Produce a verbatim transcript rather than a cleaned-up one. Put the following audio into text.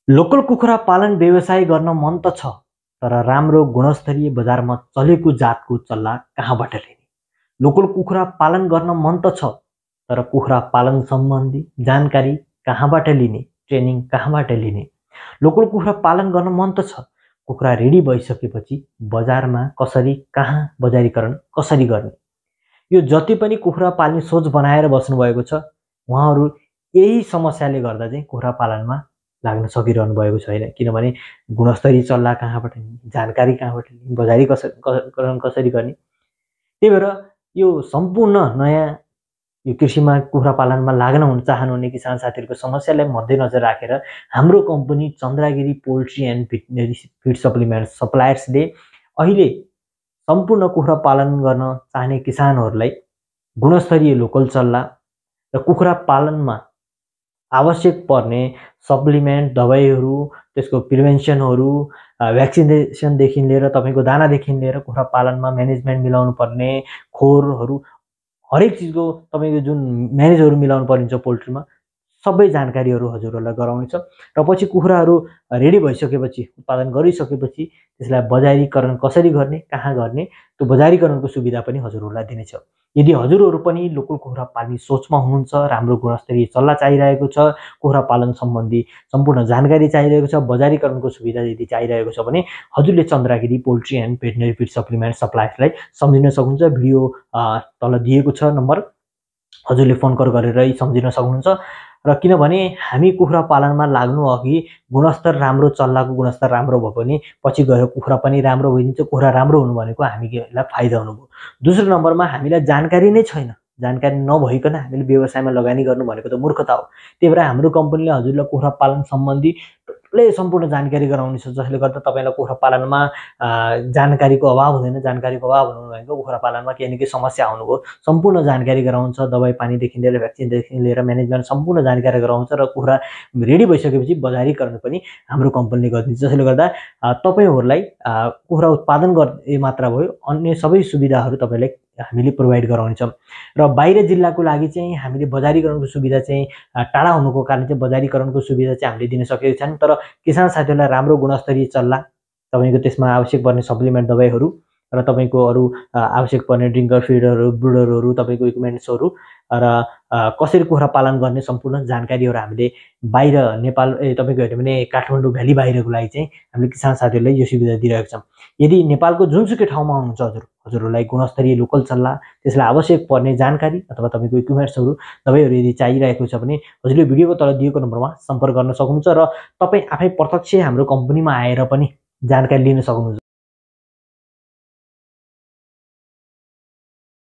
Local कुखुरा पालन व्यवसाय गर्न मन त छ, तर राम्रो गुणस्तरीय बजारमा चलेको जातको चल्ला कहाँबाट लिने? लोकल कुखुरा पालन गर्न मन त छ, तर कुखुरा पालन सम्बन्धी जानकारी कहाँबाट लिने? ट्रेनिङ कहाँबाट लिने? लोकल कुखुरा पालन गर्न मन त छ, कुखुरा रेडी भइसकेपछि बजारमा कसरी, कहाँ बजारीकरण कसरी गर्ने? यो जति पनि कुखुरा पाल्ने सोच बनाएर बस्नुभएको छ, उहाँहरू यही समस्याले गर्दा चाहिँ कुखुरा पालनमा लाग्न सकिरहनु भएको छैन। किनभने गुणस्तरीय चल्ला कहाँबाट लिने, जानकारी कहाँबाट लिने, बजारी कसरी कसरी गर्ने? त्यही भएर यो सम्पूर्ण नयाँ यो कृषिमा कुखुरा पालनमा लाग्न हुन चाहनुहुने किसान साथीहरूको समस्यालाई मध्यनजर राखेर हाम्रो company Chandragiri poultry and veterinary feed supplement सप्लायर्सले अहिले सम्पूर्ण कुखुरा पालन गर्न चाहने किसानहरूलाई गुणस्तरीय लोकल चल्ला र कुखुरा पालनमा आवश्यक पर्ने सप्लिमेन्ट दबाईहरू, त्यसको प्रिभेन्सनहरू, भ्याक्सिनेसनदेखि लिएर तपाईँको दानादेखि लिएर कुखुरा पालनमा म्यानेजमेन्ट मिलाउनु पर्ने खोरहरू, हरेक चिजको तपाईँको जुन म्यानेजहरू मिलाउनु परिन्छ पोल्ट्रीमा, सबै जानकारीहरू हजुरहरूलाई गराउनेछ। र पछि कुखुराहरू रेडी भइसकेपछि, उत्पादन गरिसकेपछि त्यसलाई बजारीकरण कसरी गर्ने, कहाँ गर्ने, त्यो बजारीकरणको सुविधा पनि हजुरहरूलाई दिनेछ। यदि हजुरहरू पनि लोकल कुखुरा पाल्ने सोचमा हुनुहुन्छ, राम्रो गुणस्तरीय चल्ला चाहिरहेको छ, कुखुरा पालन सम्बन्धी सम्पूर्ण जानकारी चाहिरहेको छ, बजारीकरणको सुविधा यदि चाहिरहेको छ भने हजुरले Chandragiri poultry and veterinary feed supplement सप्लायर्सलाई सम्झिन सक्नुहुन्छ। भिडियो तल दिएको छ नम्बर, हजुरले फोन कल गरेर सम्झिन सक्नुहुन्छ। र किनभने हामी कुखुरा पालनमा लाग्नु अघि गुणस्तर राम्रो, चल्लाको गुणस्तर राम्रो भयो भने पछि गएर कुखुरा पनि राम्रो भइदिन्छ। कुखुरा राम्रो हुनु भनेको हामीलाई फाइदा हुनुभयो। दोस्रो नम्बरमा हामीलाई जानकारी नै छैन, जानकारी नभइकन हामीले व्यवसायमा लगानी गर्नु भनेको त मूर्खता हो। त्यही भएर हाम्रो कम्पनीले हजुरलाई कुखुरा पालन सम्बन्धी टोटलै सम्पूर्ण जानकारी गराउनेछ, जसले गर्दा तपाईँलाई कुखुरा पालनमा जानकारीको अभाव हुँदैन। जानकारीको अभाव हुनु भनेको कुखुरा पालनमा केही न केही समस्या आउनुभयो, सम्पूर्ण जानकारी गराउँछ। दबाई पानीदेखि लिएर भ्याक्सिनदेखि लिएर म्यानेजमेन्ट सम्पूर्ण जानकारी गराउँछ र कुखुरा रेडी भइसकेपछि बजारीकरण पनि हाम्रो कम्पनीले गरिदिन्छ। जसले गर्दा तपाईँहरूलाई कुखुरा उत्पादन गर्ने मात्र भयो, अन्य सबै सुविधाहरू तपाईँलाई हामीले प्रोभाइड गराउनेछौँ। र बाहिर जिल्लाको लागि चाहिँ हामीले बजारीकरणको सुविधा चाहिँ टाढा हुनुको कारण चाहिँ बजारीकरणको सुविधा चाहिँ हामीले दिन सकेका छैनौँ। तर किसान साथीहरूलाई राम्रो गुणस्तरीय चल्ला, तपाईँको त्यसमा आवश्यक पर्ने सप्लिमेन्ट दबाईहरू र तपाईँको अरू आवश्यक पर्ने ड्रिङ्कर फिडरहरू, ब्रुडरहरू, तपाईँको इक्विपमेन्ट्सहरू र कसरी कुखुरा पालन गर्ने सम्पूर्ण जानकारीहरू हामीले बाहिर नेपाल ए तपाईँको हेऱ्यो भने काठमाडौँ भ्याली बाहिरको लागि चाहिँ हामीले किसान साथीहरूलाई यो सुविधा दिइरहेको छौँ। यदि नेपालको जुनसुकै ठाउँमा हुनुहुन्छ हजुर हजुरहरूलाई गुणस्तरीय लोकल चल्ला, त्यसलाई आवश्यक पर्ने जानकारी अथवा तपाईँको इक्विपमेन्ट्सहरू, दबाईहरू यदि चाहिरहेको छ भने हजुरले भिडियोको तल दिएको नम्बरमा सम्पर्क गर्न सक्नुहुन्छ र तपाईँ आफै प्रत्यक्ष हाम्रो कम्पनीमा आएर पनि जानकारी लिन सक्नुहुन्छ।